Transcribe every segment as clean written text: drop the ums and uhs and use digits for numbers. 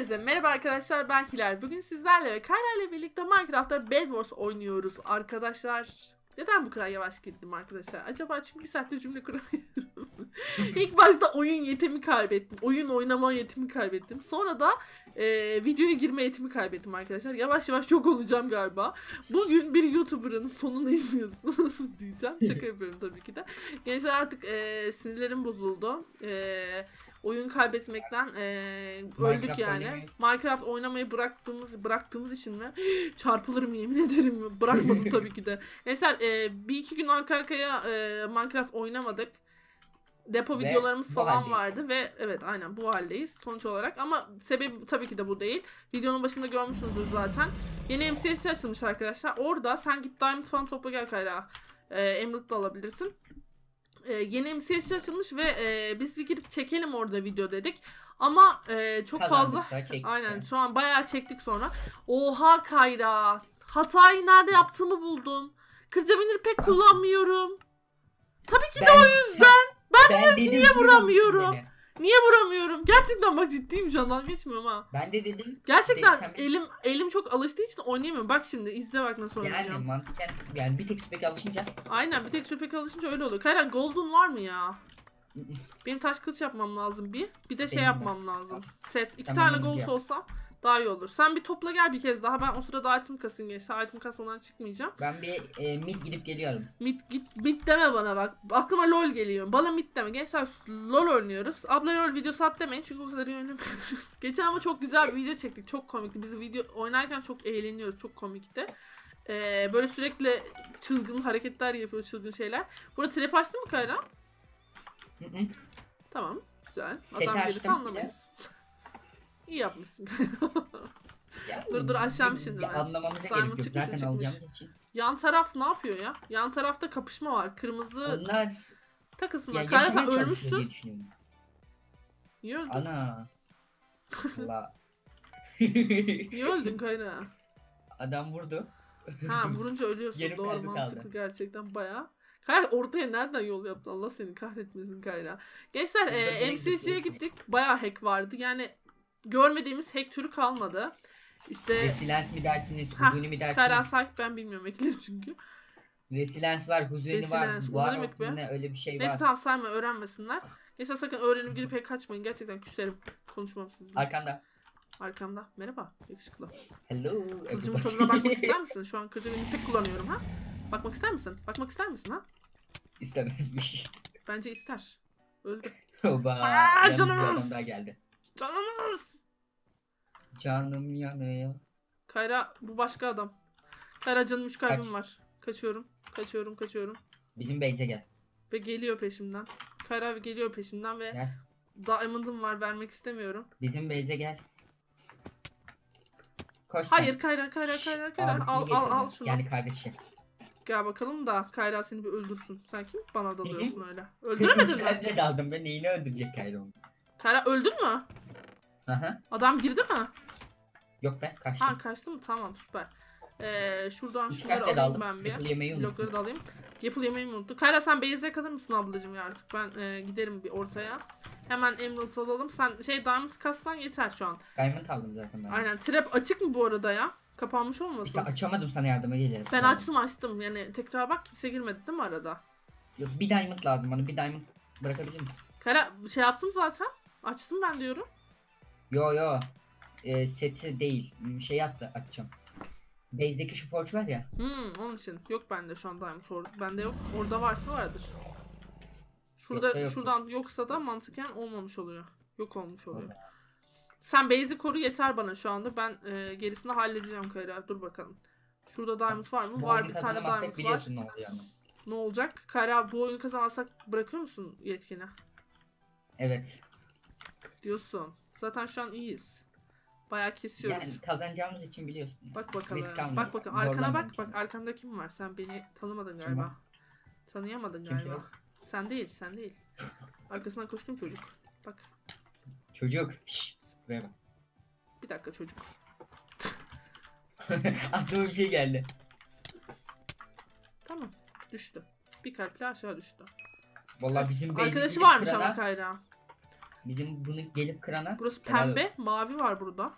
Herkese merhaba arkadaşlar, ben Hilal. Bugün sizlerle ve Kayra ile birlikte Minecraft'ta Bed Wars oynuyoruz arkadaşlar. Neden bu kadar yavaş girdim arkadaşlar? Acaba çünkü bir saattir cümle kuramıyorum. İlk başta oyun yetimi kaybettim. Oyun oynama yetimi kaybettim. Sonra da videoya girme yetimi kaybettim arkadaşlar. Yavaş yavaş yok olacağım galiba. Bugün bir YouTuber'ın sonunu izliyorsunuz diyeceğim. Şaka yapıyorum tabii ki de. Gençler artık sinirlerim bozuldu. Oyun kaybetmekten öldük yani. Minecraft oynamayı bıraktığımız için mi? Çarpılırım yemin ederim. Bırakmadım tabii ki de. Gençler bir iki gün arka arkaya Minecraft oynamadık. Depo videolarımız falan vardı ve evet aynen bu haldeyiz sonuç olarak, ama sebebi tabii ki de bu değil. Videonun başında görmüşsünüzdür zaten. Yeni MCS'i açılmış arkadaşlar. Orada sen git Diamond falan topla gel Kayra. Emerald da alabilirsin. Yeni MCS'i açılmış ve biz bir girip çekelim orada video dedik. Ama çok fazla aynen şu an bayağı çektik sonra. Oha Kayra, hatayı nerede yaptığımı buldum. Kırcabinir pek kullanmıyorum. Tabii ki de o yüzden. Ben diyorum ki niye vuramıyorum? Niye vuramıyorum? Gerçekten bak ciddiyim, şu an geçmiyorum ha. Ben de dedim. Gerçekten elim çok alıştığı için oynayamıyorum. Bak şimdi izle bak nasıl oynayacağım. Yani mantıken yani bir tek süpek alışınca. Aynen bir tek süpek alışınca öyle oluyor. Kayran golden var mı ya? Benim taş kılıç yapmam lazım bir. Bir de şey yapmam lazım. Set. İki tane gold olsa daha iyi olur. Sen bir topla gel bir kez daha. Ben o sırada item kasayım gençler. Item kasmadan çıkmayacağım. Ben bir mid gidip geliyorum. Mid deme bana bak. Aklıma lol geliyor. Bana mid deme. Gençler lol oynuyoruz. Abla lol videosu at demeyin çünkü o kadar iyi oynamıyoruz. Geçen ama çok güzel bir video çektik. Çok komikti. Biz video oynarken çok eğleniyoruz. Çok komikti. Böyle sürekli çılgın hareketler yapıyor, çılgın şeyler. Burada trap açtın mı Kayra? Tamam. Güzel. Adam gelirse anlamayız. İyi yapmışsın. dur aşağım şimdi ben. Anlamamıza gerek yok zaten alacağım için. Yan taraf ne yapıyor ya? Yan tarafta kapışma var. Kırmızı onlar takısınlar. Kayra sen ölmüşsün. Niye öldün? Ana. Allah. Niye öldün Kayra? Adam vurdu. Ha vurunca ölüyorsun. Doğru, mantıklı gerçekten bayağı. Kayra ortaya nereden yol yaptın? Allah seni kahretmesin Kayra. Gençler MCS'ye gittik. Bayağı hack vardı. Yani görmediğimiz hack türü kalmadı. İşte Resilience mi dersiniz, huzuni mi dersiniz? Kayra sahip ben bilmiyorum ekledim çünkü. Resilience var, huzuni var. Var ne öyle bir şey var. Neyse tamam sayma, öğrenmesinler. Gençler sakın öğrenip girip hack kaçmayın. Gerçekten küserim. Konuşmam sizinle. Arkanda. Arkamda. Merhaba. Yakışıklı. Hello. Kılıcımın tadına bakmak ister misin? Şu an kılıcımı pek kullanıyorum ha. Bakmak ister misin? Bakmak ister misin ha? İstemezmiş. Bence ister. Öldü. Oba. Canımız. Daha geldi. Canımız. Canım yanıyor. Kayra bu başka adam. Kayra canım 3 kalbim var. Kaçıyorum. Kaçıyorum. Bizim base'e gel. Ve geliyor peşimden. Kayra geliyor peşimden ve gel. Diamond'ım var, vermek istemiyorum. Bizim base'e gel. Koş. Hayır Kayra. Al şunu. Yani kardeşim. Gel bakalım da Kayra seni bir öldürsün. Sen kim? Bana dalıyorsun öyle. Öldüremedin mi? Ben de daldım. Ben neyini öldürecek Kayra onu? Kayra öldün mü? Aha. Adam girdi mi? Yok be, kaçtım. Ha kaçtı mı? Tamam süper. Şuradan şunları alayım ben bir. Blokları da alayım. Yapıl yemeği mi unuttum? Kayra sen base'e kalır mısın ablacığım ya artık? Ben giderim bir ortaya. Hemen emerald alalım. Sen diamond kassan yeter şu an. Diamond aldım zaten ben. Aynen. Trap açık mı bu arada ya? Kapanmış olmasın? İşte açamadım, sana yardıma gelirim. Ben açtım. Yani tekrar bak, kimse girmedi değil mi arada? Yok, bir diamond lazım bana. Bir diamond bırakabilir misin? Kayra şey yaptım zaten. Açtım ben diyorum. Yo. Seti değil. Şey açacağım. Base'deki şu forge var ya. Onun için. Yok bende şu an diamond. Bende yok. Orada varsa vardır. Şuradan yoksa da mantıken olmamış oluyor. Yok olmuş oluyor. Sen base'i koru yeter bana şu anda. Ben gerisini halledeceğim Kayra. Dur bakalım. Şurada diamond var mı? Var, bir tane diamond var. Ne olacak? Kayra bu oyunu kazanırsak bırakıyor musun yetkini? Evet. Diyorsun. Zaten şu an iyiyiz. Bayağı kesiyoruz. Yani kazanacağımız için biliyorsun. Bak bakalım. Bak bakalım. Arkana bak. Bak arkanda kim var? Sen beni tanımadın galiba. Tanıyamadın galiba. Sen değil. Arkasından koştum çocuk. Bak. Çocuk. Şşş. Buraya bak. Bir dakika çocuk. Aklıma bir şey geldi. Tamam. Düştü. Bir kalple aşağı düştü. Vallahi bizim arkadaşı varmış ama Kayra. Bizim bunu gelip kırana. Burası helal pembe, olsun. mavi var burada.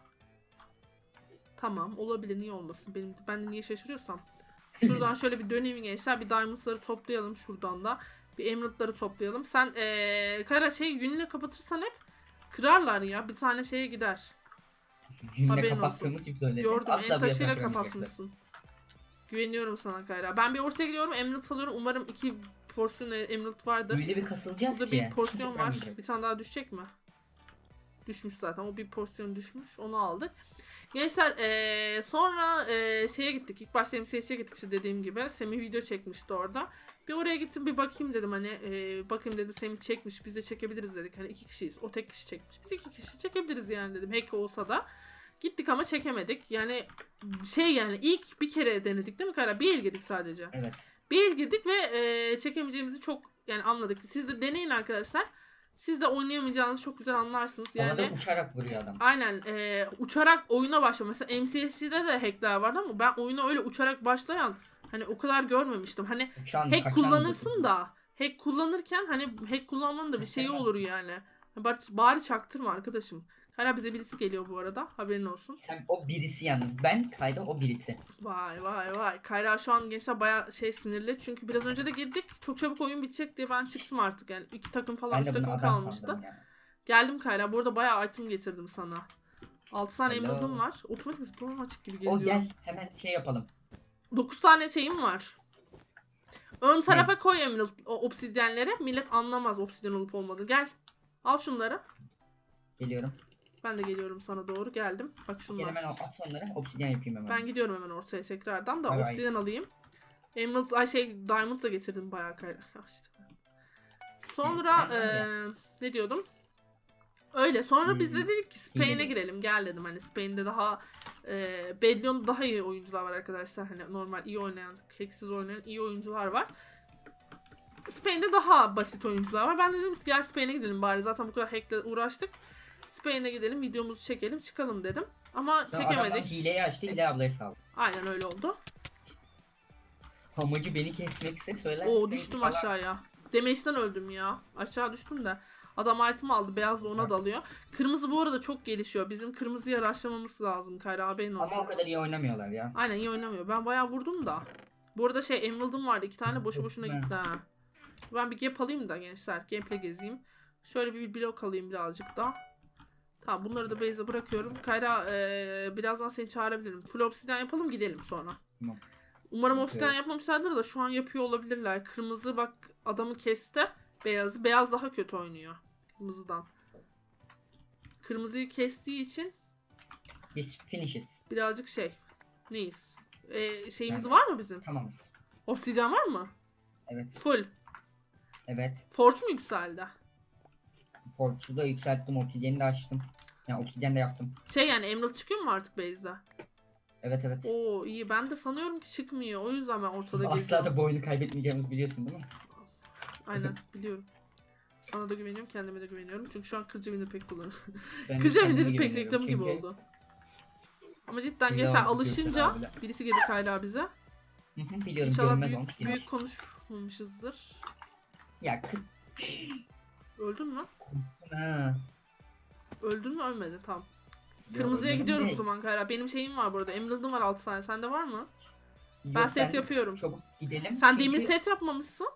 Tamam, olabilir, niye olmasın? Ben de niye şaşırıyorsam. Şuradan şöyle bir döneyim gençler. Bir diamonds'ları toplayalım şuradan da. Bir emerald'ları toplayalım. Sen Kara yünle kapatırsan hep kırarlar ya. Bir tane şeye gider. Günle Haberin kapattığımı kim söyledi? Gördüm, Asla en bir taşıyla yaprak kıramayacaklar. kapatmışsın. Güveniyorum sana Kayra. Ben bir ortaya gidiyorum, emerald alıyorum. Umarım 2 porsiyon emerald vardır. Öyle bir kasılacağız Burada ki. bir porsiyon kimse var. kıramayacak. Bir tane daha düşecek mi? Düşmüş zaten. O bir porsiyon düşmüş. Onu aldık. Gençler sonra şeye gittik. İlk başta MCS'ye gittik işte dediğim gibi. Semih video çekmişti orada. Bir oraya gittim, bir bakayım dedim hani bakayım dedim, Semih çekmiş, biz de çekebiliriz dedik. Hani 2 kişiyiz. O tek kişi çekmiş. Biz 2 kişi çekebiliriz yani dedim. Hack olsa da. Gittik ama çekemedik. Yani yani ilk bir kere denedik değil mi Kara? Bir el girdik sadece. Evet. Bir el girdik ve çekemeyeceğimizi çok yani anladık. Siz de deneyin arkadaşlar. Siz de oynayamayacağınızı çok güzel anlarsınız. Yani Havada uçarak vuruyor adam. aynen uçarak oyuna başlıyor. Mesela MCS'de de hackler vardı ama ben oyuna öyle uçarak başlayan hani o kadar görmemiştim. Hani Uçan, hack kaçan kullanırsın da hack kullanırken hani hack kullanmanın da bir şeyi olur yani. Bari çaktırma arkadaşım. Hala bize birisi geliyor bu arada. Haberin olsun. Sen o birisi yalnız. Ben Kayda o birisi. Vay vay vay. Kayra şu an gençler bayağı sinirli. Çünkü biraz önce de girdik. Çok çabuk oyun bitecek diye ben çıktım artık. Yani 2 takım falan, Ben 3 de bunu takım adam kalmıştı. sandım yani. Geldim Kayra. Bu arada bayağı item getirdim sana. 6 tane Hello. emerald'ım var. Otomatik zıplamam açık gibi O geziyorum. gel hemen şey yapalım. 9 tane şeyim var. Ön tarafa koy emerald obsidyenleri. Millet anlamaz obsidyen olup olmadığını. Gel. Al şunları. Geliyorum. Ben de geliyorum sana doğru. Geldim. Bak Gel şunlar. hemen at onları. Obsidyen yapayım hemen. Ben gidiyorum hemen ortaya tekrardan da Bay bay. obsidyen alayım. Emerald, diamond da getirdim bayağı Kayra. İşte. Sonra ne diyordum? Öyle. Sonra biz de dedik ki Spain'e girelim. Gel dedim. Hani Spain'de daha Bedlion'da daha iyi oyuncular var arkadaşlar. Hani normal iyi oynayan, hacksiz oynayan iyi oyuncular var. Spain'de daha basit oyuncular var. Ben de dedim ki gel Spain'e gidelim bari. Zaten bu kadar hack'le uğraştık. Spain'e gidelim, videomuzu çekelim, çıkalım dedim. Ama Sonra çekemedik. adamlar hileyi açtı. Hile ablayı saldı. Aynen öyle oldu. Amacı beni kesmekse söyler. Oo düştüm aşağıya. Damage'den öldüm ya. Aşağı düştüm de. Adam item aldı. Beyaz da ona dalıyor. Kırmızı bu arada çok gelişiyor. Bizim kırmızıya rushlamamız lazım. Kayra haberin olsun. Ama o kadar iyi oynamıyorlar ya. Aynen iyi oynamıyor. Ben bayağı vurdum da. Bu arada Emerald'ım vardı. 2 tane boşu boşuna gitti ha. Ben bir gap alayım da gençler. Gameplay gezeyim. Şöyle bir blok alayım birazcık da. Tamam bunları da base'e bırakıyorum. Kayra birazdan seni çağırabilirim. Full obsidian yapalım gidelim sonra. Tamam. Umarım obsidian yapmamışlardır da şu an yapıyor olabilirler. Kırmızı bak adamı kesti. Beyazı. Beyaz daha kötü oynuyor. Kırmızıdan. Kırmızıyı kestiği için Biz finishes. birazcık neyiz? Şeyimiz Yani- var mı bizim? Tamamız. Obsidian var mı? Evet. Full. Evet. Forge mu yükseldi? Forge'u da yükselttim. Obsidyeni de açtım. Yani obsidyen de yaptım. Yani Emerald çıkıyor mu artık base'de? Evet evet. Oo iyi. Ben de sanıyorum ki çıkmıyor. O yüzden ben ortada Asla geziyorum. da bu oyunu kaybetmeyeceğimizi biliyorsun değil mi? Aynen biliyorum. Sana da güveniyorum, kendime de güveniyorum. Çünkü şu an Kırca Winner pek kullanıyorum. Ben de Kırca kendime Winner pek güveniyorum reklam gibi çünkü- oldu. Ama cidden Güzel gençler oldu, alışınca Göksel birisi geldi hala bize. Hı hı, biliyorum İnşallah görünmez olmuş. büyük konuşmamışızdır. Ya Öldün mü? ha. Öldün mü ölmedi tamam. Yok, Kırmızıya öyle gidiyoruz o değil. zaman Kayra. Benim şeyim var burada. Emerald'ım var 6 tane. Sende var mı? Yok, Ben set de yapıyorum. Çabuk gidelim. Sen çünkü demir set yapmamışsın.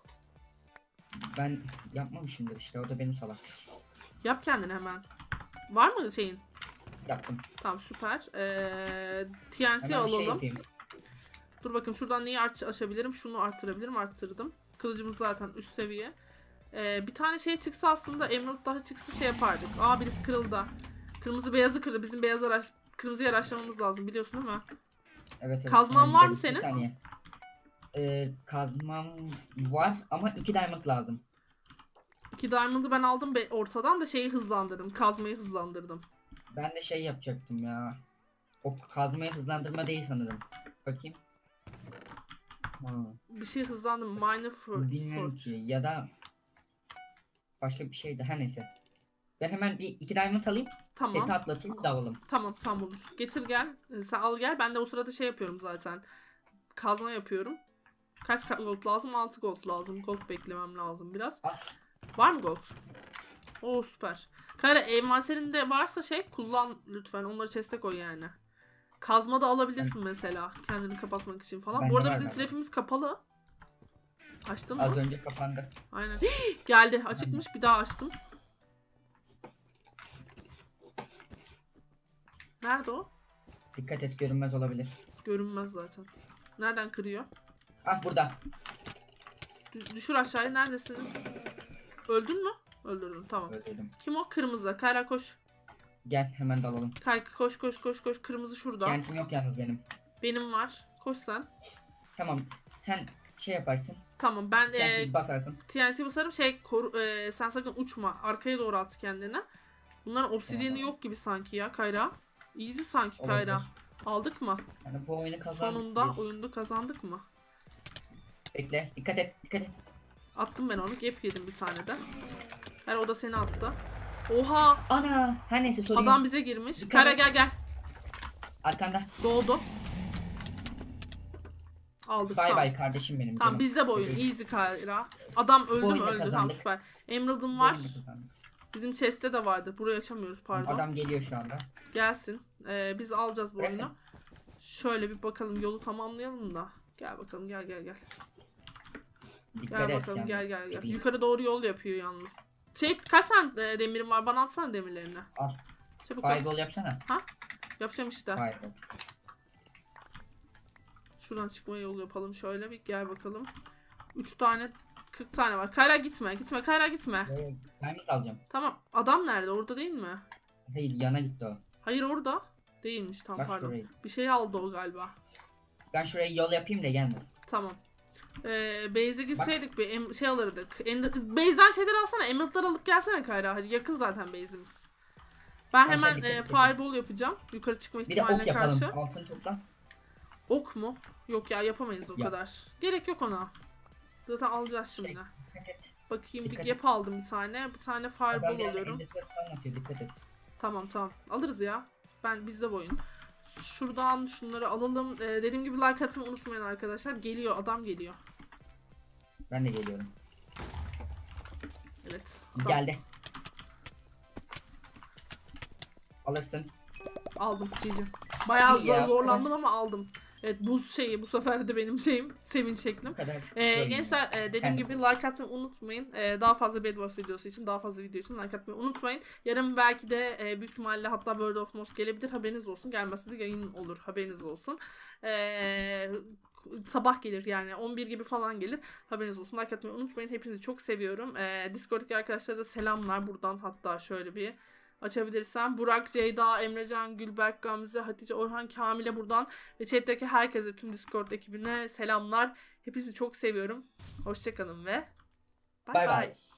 Ben yapmamışımdır işte o da benim salak. Yap kendine hemen. Var mı şeyin? Yaptım. Tamam süper. TNT Hemen bir şey alalım. yapayım. Dur bakayım şuradan neyi açabilirim? Şunu arttırabilirim. Arttırdım. Kılıcımız zaten üst seviye. Bir tane çıksa aslında Emerald daha çıksa yapardık. Aa birisi kırıldı. Kırmızı beyazı kırdı. Bizim kırmızıya araştırmamız lazım biliyorsun değil mi? Evet, evet. Kazman hemen var mı gidelim. Bir senin? saniye. Kazmam var ama 2 diamond lazım. 2 diamond'ı ben aldım ortadan da hızlandırdım. Kazmayı hızlandırdım. Ben de şey yapacaktım ya. O kazmayı hızlandırma değil sanırım. Bakayım. Ha, Bir hızlandım. Minor bilmiyorum Forge. ki ya da başka bir şeydi. Her neyse. Ben hemen bir 2 diamond alayım. Tamam. Seti atlatayım dağılım. Tamam olur. Getir gel. Sen al gel. Ben de o sırada yapıyorum zaten. Kazma yapıyorum. Kaç gold lazım? 6 gold lazım. Gold beklemem lazım biraz. Ah. Var mı gold? Oo süper. Kayra envanterinde varsa şey kullan lütfen. Onları chest'e koy yani. Kazma da alabilirsin mesela. Kendini kapatmak için falan. Bende Bu arada var bizim galiba. trap'imiz kapalı. Açtın mı? Az önce kapandı. Aynen. Geldi. Açıkmış. Bir daha açtım. Nerede o? Dikkat et, görünmez olabilir. Görünmez zaten. Nereden kırıyor? Ah, burada. Düşür aşağıya. Neredesiniz? Öldün mü? Öldürdüm. Tamam. Öldürdüm. Kim o? Kırmızı. Kayra koş. Gel hemen dalalım. Koş koş koş koş. Kırmızı şurada. TNT'm yok yalnız benim. Benim var. Koş sen. Tamam. Sen şey yaparsın. Tamam ben TNT basarsın. TNT basarım sen sakın uçma. Arkaya doğru at kendini. Bunların obsidiyeni Tamam. yok gibi sanki ya Kayra. Easy sanki Olabilir. Kayra. Aldık mı? Yani bu oyunu kazandık. Sonunda oyunda kazandık mı? Bekle. Dikkat et. Dikkat et. Attım ben onu. Gap yedim bir tane de. Her o da seni attı. Oha! Ana. Her neyse sorun Adam yok. bize girmiş. Dikkat Kayra et. gel. Arkanda. Doğdu. Aldık Bay tamam. bay kardeşim benim. Tamam canım. bizde bu oyun. Easy Kayra. Adam öldü mü? oyunu Öldü. Tamam kazandık. süper. Emerald'ım Bu var. oyunu kazandık. Bizim chest'te de vardı. Burayı açamıyoruz pardon. Adam geliyor şu anda. Gelsin. Biz alacağız bu Bırakın. oyunu. Şöyle bir bakalım yolu tamamlayalım da. Gel bakalım gel. Dikkat Gel et. bakalım yalnız. gel. Dediğim. Yukarı doğru yol yapıyor yalnız. Kaç tane demirin var? Bana atsana demirlerini. Al. Çabuk at. Fireball yapsana. Yapacağım işte. Fireball. Şuradan çıkma yolu yapalım. Şöyle bir gel bakalım. 3 tane 40 tane var. Kayra gitme. Kayra gitme. Diamond alacağım. Tamam. Adam nerede? Orada değil mi? Hayır, yana gitti o. Hayır orada. Değilmiş tamam Bak pardon. şurayı. Bir şey aldı o galiba. Ben şuraya yol yapayım da gelmez. Tamam. Base'e gitseydik bir şey alırdık. Base'den şeyler alsana. Emerald'lar alıp gelsene Kayra. Hadi yakın zaten base'imiz. Ben Tamam, hemen dikkat et. fireball yapacağım. Yukarı çıkma Bir de ok ihtimaline yapalım. karşı. Altın topla. Ok mu? Yok ya yapamayız o Yap. kadar. Gerek yok ona. Zaten alacağız şimdi. Dikkat et. Bakayım Dikkat bir gap aldım bir tane. Bir tane Adam fireball bir alıyorum. anda falan atıyor. Dikkat et. Tamam. Alırız ya. Bizde bu oyun. Şuradan şunları alalım. Dediğim gibi like atmayı unutmayın arkadaşlar. Geliyor adam geliyor. Ben de geliyorum. Evet. Adam. Geldi. Alırsın. Aldım cici. Bayağı İyi ya. zorlandım ama aldım. Evet buz şeyi bu sefer de benim şeyim sevinç şeklim. Bu kadar. Gençler dediğim Sen- gibi like atmayı unutmayın. Daha fazla Bed Wars videosu için daha fazla video için like atmayı unutmayın. Yarın belki de büyük ihtimalle hatta World of Most gelebilir haberiniz olsun. Gelmezse de yayın olur haberiniz olsun. Sabah gelir yani 11 gibi falan gelir. Haberiniz olsun. Like atmayı unutmayın. Hepinizi çok seviyorum. Discord'daki arkadaşlara da selamlar buradan hatta şöyle bir açabilirsem. Burak, Ceyda, Emrecan, Gülberk, Gamze, Hatice, Orhan, Kamil'e buradan ve chat'teki herkese, tüm Discord ekibine selamlar. Hepinizi çok seviyorum. Hoşçakalın ve Bay bay. bay.